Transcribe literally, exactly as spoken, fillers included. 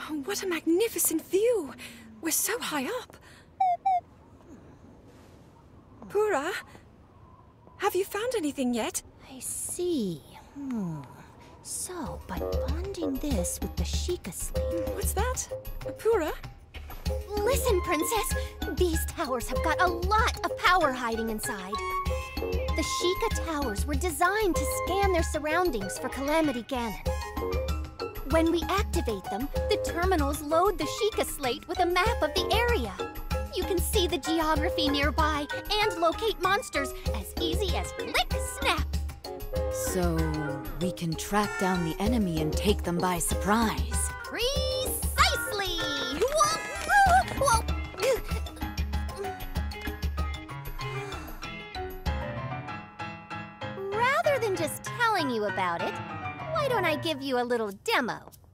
Oh, what a magnificent view! We're so high up. Purah, have you found anything yet? I see. Hmm. So, by bonding this with the Sheikah slate... What's that? Purah? Listen, Princess! These towers have got a lot of power hiding inside. The Sheikah towers were designed to scan their surroundings for Calamity Ganon. When we activate them, the terminals load the Sheikah slate with a map of the area. You can see the geography nearby and locate monsters as easy as click snap. So, we can track down the enemy and take them by surprise. Precisely! Whoa! Whoa! Rather than just telling you about it, why don't I give you a little demo?